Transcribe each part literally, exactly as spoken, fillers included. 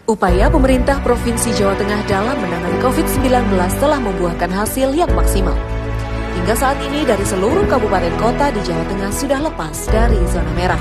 Upaya pemerintah Provinsi Jawa Tengah dalam menangani covid sembilan belas telah membuahkan hasil yang maksimal. Hingga saat ini dari seluruh kabupaten kota di Jawa Tengah sudah lepas dari zona merah.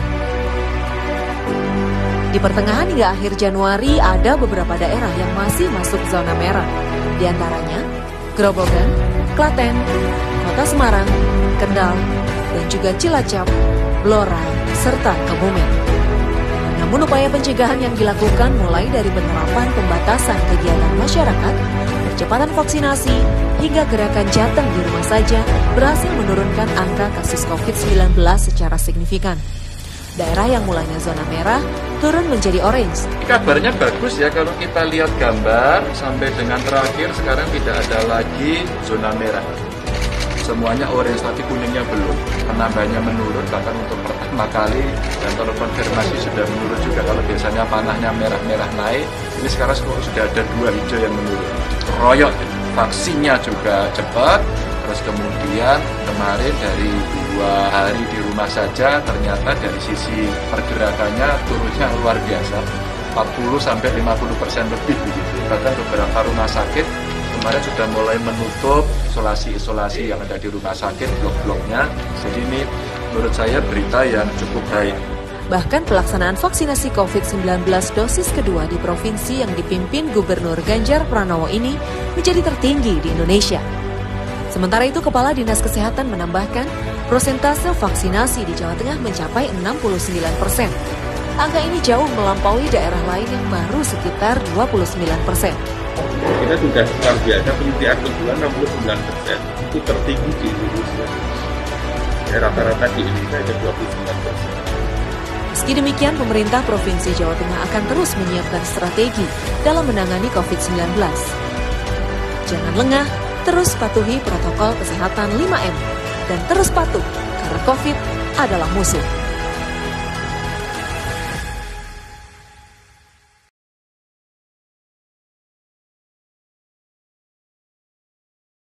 Di pertengahan hingga akhir Januari ada beberapa daerah yang masih masuk zona merah. Di antaranya Grobogan, Klaten, Kota Semarang, Kendal, dan juga Cilacap, Blora, serta Kebumen. Namun upaya pencegahan yang dilakukan mulai dari penerapan pembatasan kegiatan masyarakat, percepatan vaksinasi, hingga gerakan jateng di rumah saja berhasil menurunkan angka kasus covid sembilan belas secara signifikan. Daerah yang mulanya zona merah turun menjadi orange. Kabarnya bagus ya kalau kita lihat gambar sampai dengan terakhir sekarang tidak ada lagi zona merah. Semuanya orange tapi kuningnya belum. Penambahannya menurun bahkan untuk pertama kali dan kalau konfirmasi sudah menurun juga. Kalau biasanya panahnya merah-merah naik, ini sekarang sudah ada dua hijau yang menurun. Royok, vaksinnya juga cepat. Terus kemudian kemarin dari dua hari di rumah saja ternyata dari sisi pergerakannya turunnya luar biasa. empat puluh sampai lima puluh persen lebih begitu. Bahkan beberapa rumah sakit kemarin sudah mulai menutup isolasi-isolasi yang ada di rumah sakit, blok-bloknya. Jadi ini menurut saya berita yang cukup baik. Bahkan pelaksanaan vaksinasi covid sembilan belas dosis kedua di provinsi yang dipimpin Gubernur Ganjar Pranowo ini menjadi tertinggi di Indonesia. Sementara itu, Kepala Dinas Kesehatan menambahkan prosentase vaksinasi di Jawa Tengah mencapai enam puluh sembilan persen. Angka ini jauh melampaui daerah lain yang baru sekitar dua puluh sembilan persen. Kita sudah luar biasa, penyuntikan kedua enam puluh sembilan persen. Itu tertinggi di Indonesia. Rata-rata di Indonesia ada dua puluh sembilan persen. Meski demikian, pemerintah Provinsi Jawa Tengah akan terus menyiapkan strategi dalam menangani covid sembilan belas. Jangan lengah, terus patuhi protokol kesehatan lima M, dan terus patuh karena COVID adalah musuh.